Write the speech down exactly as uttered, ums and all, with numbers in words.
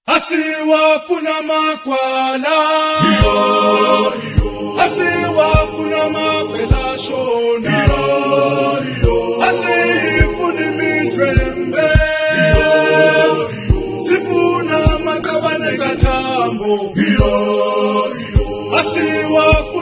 Asiwafuni amagwala, asiwafuni amabelashona, asifuni imidlwembe, sifuna amaqabane kathambo, asiwafuni